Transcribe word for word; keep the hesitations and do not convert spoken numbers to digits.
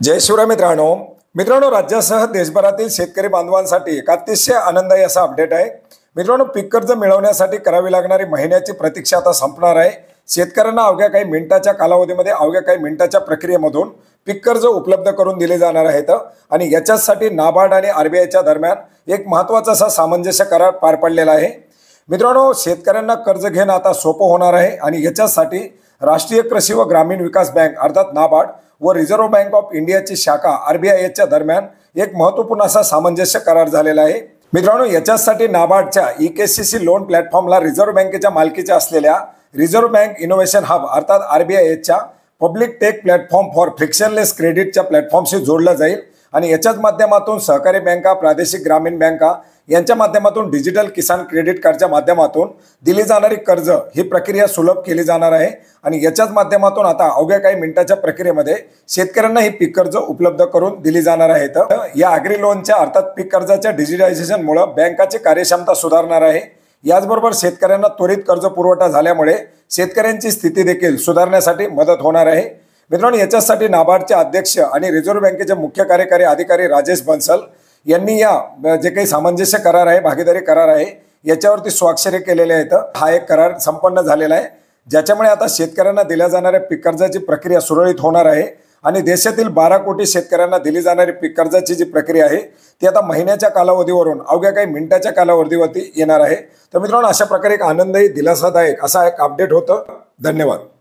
जय शिवराय मित्रांनो मित्रांनो राज्यासह देशभरातील शेतकरी बांधवांसाठी एक अतिशय आनंददायी असा अपडेट आहे। मित्रांनो पीक कर्ज मिळवण्यासाठी करावी लागणारी महिन्याची प्रतीक्षा आता संपणार आहे। शेतकऱ्यांना अवघ्या काही मिनिटाच्या कालावधीमध्ये अवघ्या काही मिनिटाच्या प्रक्रियेमधून पीक कर्ज उपलब्ध करून दिले जाणार आहेत आणि याच्यासाठी नाबार्ड आणि आरबीआयच्या दरम्यान एक महत्त्वाचा असा सामंजस्य करार पार पडलेला आहे। मित्रांनो शेतकऱ्यांना कर्ज घेणं आता सोपं होणार आहे आणि याच्यासाठी राष्ट्रीय कृषी व ग्रामीण विकास बँक अर्थात नाबार्ड व रिझर्व्ह बँक ऑफ इंडियाची शाखा आरबीआयच्या दरम्यान एक महत्त्वपूर्ण असा सामंजस्य करार झालेला आहे। मित्रांनो याच्यासाठी नाबार्डच्या E K C C loan प्लॅटफॉर्मला रिझर्व्ह बँकेच्या मालकीच्या असलेल्या रिझर्व्ह बँक इनोव्हेशन हब अर्थात आरबीआयच्या public tech platform for frictionless क्रेडिटच्या प्लॅटफॉर्मशी जोडलं जाईल आणि याच्याच माध्यमातून सहकारी बँका प्रादेशिक ग्रामीण बँका यांच्या माध्यमातून डिजिटल किसान क्रेडिट कार्डच्या माध्यमातून दिली जाणारी कर्ज ही प्रक्रिया सुलभ केली जाणार आहे आणि याच्याच माध्यमातून आता अवघ्या काही मिनिटाच्या प्रक्रियेमध्ये शेतकऱ्यांना ही पीक कर्ज उपलब्ध करून दिली जाणार आहेत। या ॲग्री लोनच्या अर्थात पीक कर्जाच्या डिजिटायझेशनमुळे बँकाची कार्यक्षमता सुधारणार आहे। याचबरोबर शेतकऱ्यांना त्वरित कर्ज पुरवठा झाल्यामुळे शेतकऱ्यांची स्थिती देखील सुधारण्यासाठी मदत होणार आहे। मित्रांनो याच्यासाठी नाबार्डचे अध्यक्ष आणि रिझर्व्ह बँकेचे मुख्य कार्यकारी अधिकारी राजेश बन्सल यांनी या जे काही सामंजस्य करार आहे भागीदारी करार आहे याच्यावरती स्वाक्षरी केलेले आहेत। हा एक करार संपन्न झालेला आहे ज्याच्यामुळे आता शेतकऱ्यांना दिल्या जाणाऱ्या पीक कर्जाची प्रक्रिया सुरळीत होणार आहे आणि देशातील बारा कोटी शेतकऱ्यांना दिली जाणारी पीक कर्जाची जी प्रक्रिया आहे ती आता महिन्याच्या कालावधीवरून अवघ्या काही मिनिटाच्या कालावधीवरती येणार आहे। तर मित्रांनो अशा प्रकारे एक आनंददायी दिलासादायक असा एक अपडेट होतं। धन्यवाद।